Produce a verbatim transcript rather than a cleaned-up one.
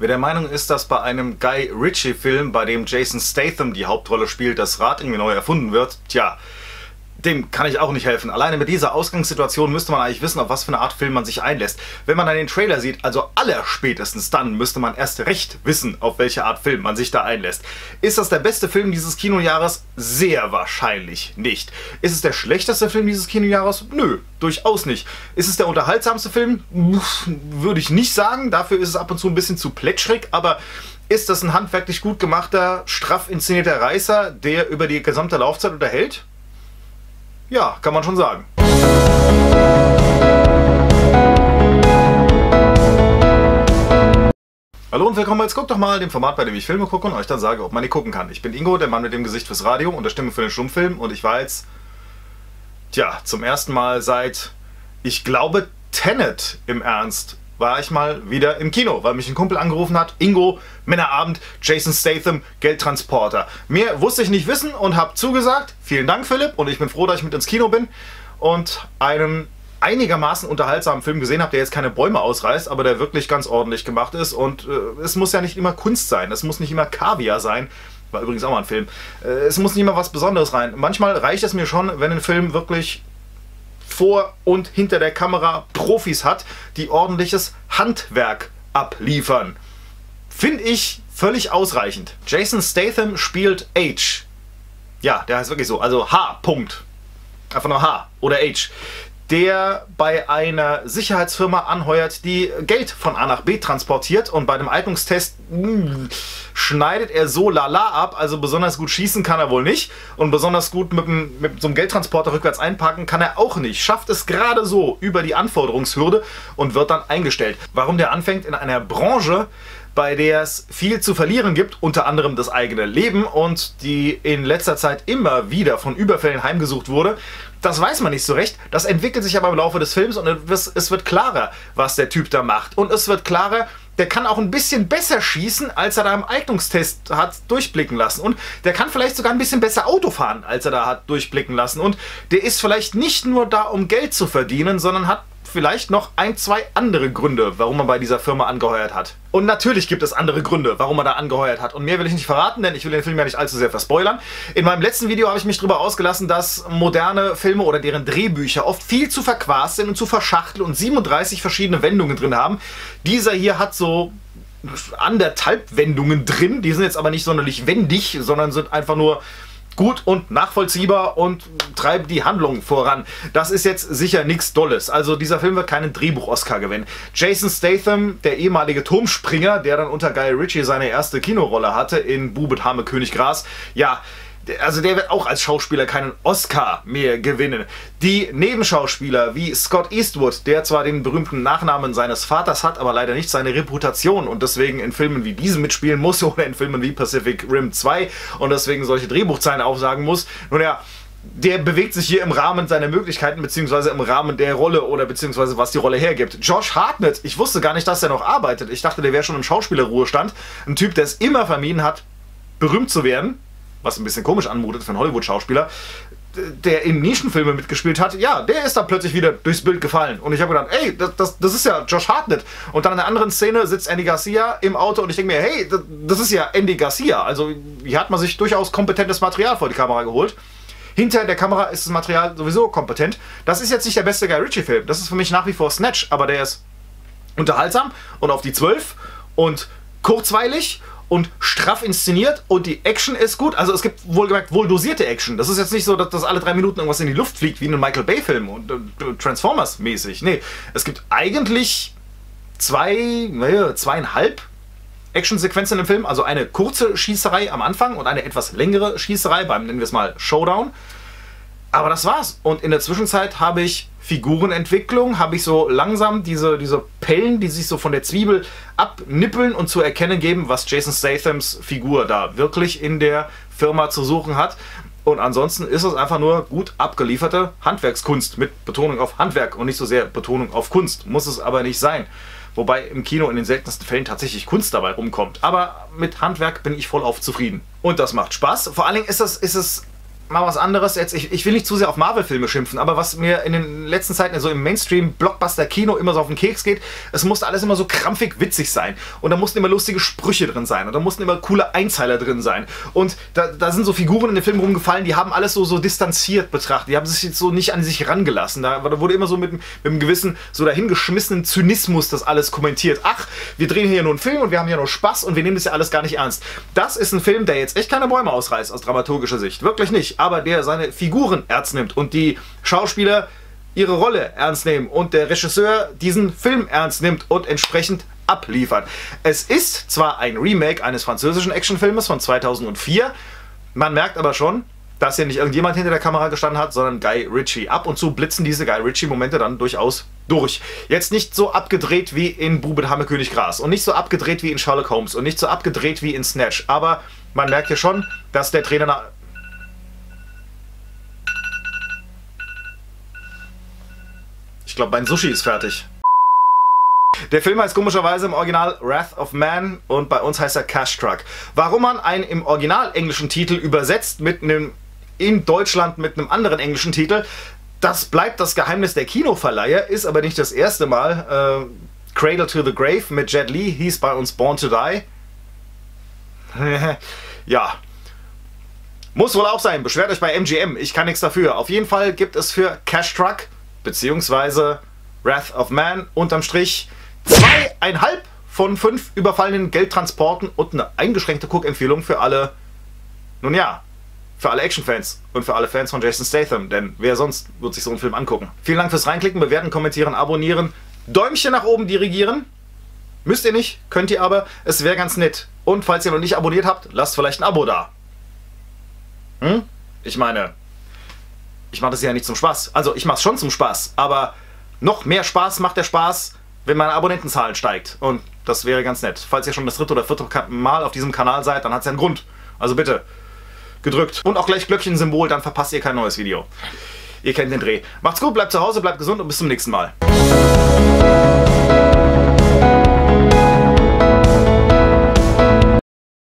Wer der Meinung ist, dass bei einem Guy Ritchie-Film, bei dem Jason Statham die Hauptrolle spielt, das Rad irgendwie neu erfunden wird, tja, dem kann ich auch nicht helfen. Alleine mit dieser Ausgangssituation müsste man eigentlich wissen, auf was für eine Art Film man sich einlässt. Wenn man dann den Trailer sieht, also allerspätestens dann, müsste man erst recht wissen, auf welche Art Film man sich da einlässt. Ist das der beste Film dieses Kinojahres? Sehr wahrscheinlich nicht. Ist es der schlechteste Film dieses Kinojahres? Nö, durchaus nicht. Ist es der unterhaltsamste Film? Würde ich nicht sagen. Dafür ist es ab und zu ein bisschen zu plätschrig, aber ist das ein handwerklich gut gemachter, straff inszenierter Reißer, der über die gesamte Laufzeit unterhält? Ja, kann man schon sagen. Hallo und willkommen bei Jetzt guck doch mal, dem Format, bei dem ich Filme gucke und euch dann sage, ob man die gucken kann. Ich bin Ingo, der Mann mit dem Gesicht fürs Radio und der Stimme für den Stummfilm, und ich war jetzt, tja, zum ersten Mal seit, ich glaube, Tenet im Ernst, war ich mal wieder im Kino, weil mich ein Kumpel angerufen hat: Ingo, Männerabend, Jason Statham, Geldtransporter. Mehr wusste ich nicht wissen und habe zugesagt. Vielen Dank, Philipp, und ich bin froh, dass ich mit ins Kino bin und einen einigermaßen unterhaltsamen Film gesehen habe, der jetzt keine Bäume ausreißt, aber der wirklich ganz ordentlich gemacht ist. Und äh, es muss ja nicht immer Kunst sein, es muss nicht immer Kaviar sein. War übrigens auch mal ein Film. Äh, es muss nicht immer was Besonderes rein. Manchmal reicht es mir schon, wenn ein Film wirklich vor und hinter der Kamera Profis hat, die ordentliches Handwerk abliefern. Finde ich völlig ausreichend. Jason Statham spielt H. Ja, der heißt wirklich so, also H. Punkt. Einfach nur H oder H. Der bei einer Sicherheitsfirma anheuert, die Geld von A nach B transportiert, und bei dem Eignungstest mh, schneidet er so lala ab, also besonders gut schießen kann er wohl nicht und besonders gut mit, dem, mit so einem Geldtransporter rückwärts einparken kann er auch nicht. Schafft es gerade so über die Anforderungshürde und wird dann eingestellt. Warum der anfängt in einer Branche, bei der es viel zu verlieren gibt, unter anderem das eigene Leben, und die in letzter Zeit immer wieder von Überfällen heimgesucht wurde, das weiß man nicht so recht. Das entwickelt sich aber im Laufe des Films, und es wird klarer, was der Typ da macht. Und es wird klarer, der kann auch ein bisschen besser schießen, als er da im Eignungstest hat durchblicken lassen. Und der kann vielleicht sogar ein bisschen besser Auto fahren, als er da hat durchblicken lassen. Und der ist vielleicht nicht nur da, um Geld zu verdienen, sondern hat vielleicht noch ein, zwei andere Gründe, warum man bei dieser Firma angeheuert hat. Und natürlich gibt es andere Gründe, warum man da angeheuert hat. Und mehr will ich nicht verraten, denn ich will den Film ja nicht allzu sehr verspoilern. In meinem letzten Video habe ich mich darüber ausgelassen, dass moderne Filme oder deren Drehbücher oft viel zu verquast sind und zu verschachtelt und siebenunddreißig verschiedene Wendungen drin haben. Dieser hier hat so anderthalb Wendungen drin. Die sind jetzt aber nicht sonderlich wendig, sondern sind einfach nur gut und nachvollziehbar und treibt die Handlung voran. Das ist jetzt sicher nichts Dolles. Also dieser Film wird keinen Drehbuch-Oscar gewinnen. Jason Statham, der ehemalige Turmspringer, der dann unter Guy Ritchie seine erste Kinorolle hatte in Bube, Hame, König, Gras, ja, also der wird auch als Schauspieler keinen Oscar mehr gewinnen. Die Nebenschauspieler wie Scott Eastwood, der zwar den berühmten Nachnamen seines Vaters hat, aber leider nicht seine Reputation und deswegen in Filmen wie diesem mitspielen muss oder in Filmen wie Pacific Rim zwei und deswegen solche Drehbuchzeilen aufsagen muss. Nun ja, der bewegt sich hier im Rahmen seiner Möglichkeiten, beziehungsweise im Rahmen der Rolle oder beziehungsweise was die Rolle hergibt. Josh Hartnett, ich wusste gar nicht, dass er noch arbeitet. Ich dachte, der wäre schon im Schauspielerruhestand. Ein Typ, der es immer vermieden hat, berühmt zu werden, was ein bisschen komisch anmutet für einen Hollywood-Schauspieler, der in Nischenfilmen mitgespielt hat, ja, der ist da plötzlich wieder durchs Bild gefallen. Und ich habe gedacht, ey, das, das, das ist ja Josh Hartnett. Und dann in einer anderen Szene sitzt Andy Garcia im Auto und ich denke mir, hey, das, das ist ja Andy Garcia. Also hier hat man sich durchaus kompetentes Material vor die Kamera geholt. Hinter der Kamera ist das Material sowieso kompetent. Das ist jetzt nicht der beste Guy Ritchie-Film. Das ist für mich nach wie vor Snatch, aber der ist unterhaltsam und auf die zwölf und kurzweilig und straff inszeniert und die Action ist gut. Also es gibt wohlgemerkt wohl dosierte Action. Das ist jetzt nicht so, dass das alle drei Minuten irgendwas in die Luft fliegt, wie in einem Michael Bay-Film und äh, Transformers mäßig. Nee, es gibt eigentlich zwei, naja, zweieinhalb Actionsequenzen im Film. Also eine kurze Schießerei am Anfang und eine etwas längere Schießerei beim, nennen wir es mal, Showdown. Aber das war's. Und in der Zwischenzeit habe ich Figurenentwicklung, habe ich so langsam diese, diese Pellen, die sich so von der Zwiebel abnippeln und zu erkennen geben, was Jason Stathams Figur da wirklich in der Firma zu suchen hat. Und ansonsten ist es einfach nur gut abgelieferte Handwerkskunst mit Betonung auf Handwerk und nicht so sehr Betonung auf Kunst. Muss es aber nicht sein. Wobei im Kino in den seltensten Fällen tatsächlich Kunst dabei rumkommt. Aber mit Handwerk bin ich vollauf zufrieden. Und das macht Spaß. Vor allen Dingen ist es, ist es mal was anderes. Jetzt, ich, ich will nicht zu sehr auf Marvel-Filme schimpfen, aber was mir in den letzten Zeiten so im Mainstream-Blockbuster-Kino immer so auf den Keks geht, es musste alles immer so krampfig witzig sein. Und da mussten immer lustige Sprüche drin sein. Und da mussten immer coole Einzeiler drin sein. Und da, da sind so Figuren in den Filmen rumgefallen, die haben alles so, so distanziert betrachtet. Die haben sich jetzt so nicht an sich rangelassen. Da, da wurde immer so mit, mit einem gewissen, so dahingeschmissenen Zynismus das alles kommentiert. Ach, wir drehen hier nur einen Film und wir haben hier nur Spaß und wir nehmen das ja alles gar nicht ernst. Das ist ein Film, der jetzt echt keine Bäume ausreißt aus dramaturgischer Sicht. Wirklich nicht. Aber der seine Figuren ernst nimmt und die Schauspieler ihre Rolle ernst nehmen und der Regisseur diesen Film ernst nimmt und entsprechend abliefert. Es ist zwar ein Remake eines französischen Actionfilmes von zweitausendvier, man merkt aber schon, dass hier nicht irgendjemand hinter der Kamera gestanden hat, sondern Guy Ritchie. Ab und zu blitzen diese Guy Ritchie-Momente dann durchaus durch. Jetzt nicht so abgedreht wie in Bube Hamme König Gras und nicht so abgedreht wie in Sherlock Holmes und nicht so abgedreht wie in Snatch, aber man merkt hier schon, dass der Trainer nach... Ich glaube, mein Sushi ist fertig. Der Film heißt komischerweise im Original Wrath of Man und bei uns heißt er Cash Truck. Warum man einen im Original englischen Titel übersetzt mit einem in Deutschland mit einem anderen englischen Titel, das bleibt das Geheimnis der Kinoverleiher, ist aber nicht das erste Mal. Äh, Cradle to the Grave mit Jet Li hieß bei uns Born to Die. Ja. Muss wohl auch sein. Beschwert euch bei M G M. Ich kann nichts dafür. Auf jeden Fall gibt es für Cash Truck beziehungsweise Wrath of Man unterm Strich zweieinhalb von fünf überfallenen Geldtransporten und eine eingeschränkte Guckempfehlung für alle, nun ja, für alle Actionfans und für alle Fans von Jason Statham, denn wer sonst wird sich so einen Film angucken. Vielen Dank fürs Reinklicken, bewerten, kommentieren, abonnieren, Däumchen nach oben dirigieren. Müsst ihr nicht, könnt ihr aber, es wäre ganz nett. Und falls ihr noch nicht abonniert habt, lasst vielleicht ein Abo da. Hm? Ich meine, ich mache das ja nicht zum Spaß. Also ich mache es schon zum Spaß, aber noch mehr Spaß macht der Spaß, wenn meine Abonnentenzahlen steigt. Und das wäre ganz nett. Falls ihr schon das dritte oder vierte Mal auf diesem Kanal seid, dann hat es ja einen Grund. Also bitte, gedrückt. Und auch gleich Glöckchen-Symbol, dann verpasst ihr kein neues Video. Ihr kennt den Dreh. Macht's gut, bleibt zu Hause, bleibt gesund und bis zum nächsten Mal.